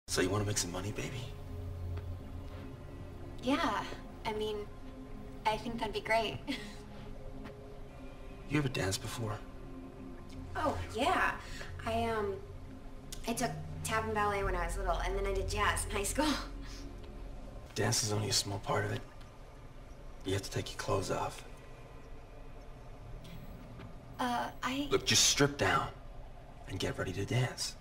So you want to make some money, baby? Yeah, I mean, I think that'd be great. You ever danced before? Oh, yeah. I took tap and ballet when I was little, and then I did jazz in high school. Dance is only a small part of it. You have to take your clothes off. Look, just strip down and get ready to dance.